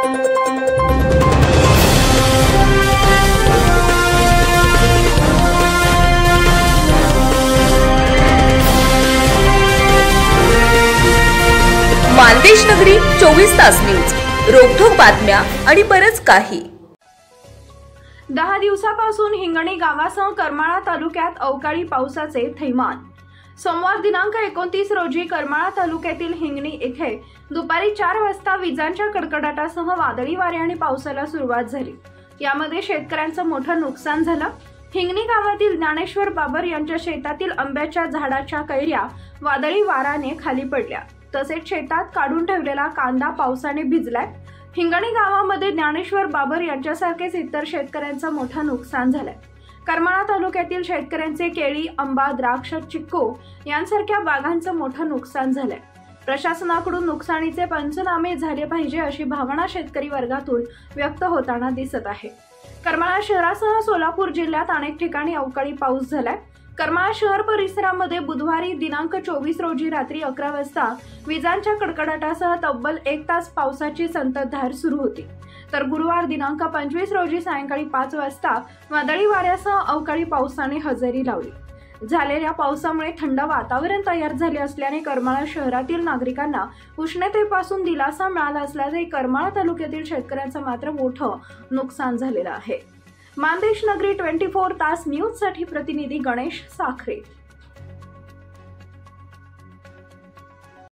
मानदेश नगरी 24 तास न्यूज, रोखोक बातम्या आणि बरच काही। 10 दिवसापासून हिंगणी गावासह करमाळा तालुक्यात अवकाळी पावसाचे थैमान। सोमवार दिनांक 29 रोजी करमाळा तालुक्यातील हिंगणी येथे दुपारी 4 वाजता विजांच्या कडकडाटासह वादळी वारे आणि पावसाला सुरुवात झाली। यामध्ये शेतकऱ्यांचं मोठं नुकसान झालं। हिंगणी गावातील ज्ञानेश्वर बाबर यांच्या शेतातील आंब्याच्या झाडाच्या कैऱ्या वादळी वाराने खाली पडल्या, तसेच शेतात काढून ठेवलेला कांदा पावसाने भिजलाय। हिंगणी गावामध्ये ज्ञानेश्वर बाबर यांच्यासारखेच इतर शेतकऱ्यांचं मोठं नुकसान झालंय। करमाळा तालुक्यातील शेतकऱ्यांचे केळी, आंबा, द्राक्ष, चिक्कू यांसारख्या बागांचं मोठं नुकसान झालंय। प्रशासनाकडून नुकसानीचे पंचनामे झाले पाहिजे अशी भावना शेतकरी वर्गातून व्यक्त होताना दिसत आहे। करमाळा शहरासह सोलापूर जिल्ह्यात अनेक ठिकाणी अवकाळी पाऊस झालाय। करमाळा शहर परिसरामध्ये बुधवारी दिनांक 24 रोजी रात्री 11 वाजता विजांच्या कडकडाटासह तब्बल 1 तास पावसाची संततधार सुरू होती, तर गुरुवार दिनांक 25 रोजी सायंकाळी 5 वाजता वादळी वाऱ्यासह अवकाळी पावसाने हजेरी लावली। झालेल्या पावसामुळे थंड वातावरण तयार झाले असल्याने करमाळा शहरातील नागरिकांना उष्णतेपासून दिलासा मिळाला असल्याचे करमाळा तालुक्यातील शेतकऱ्यांचं मात्र मोठं नुकसान झालेलं आहे। मानदेश नगरी 24 तास न्यूज साठी प्रतिनिधी गणेश साखरे।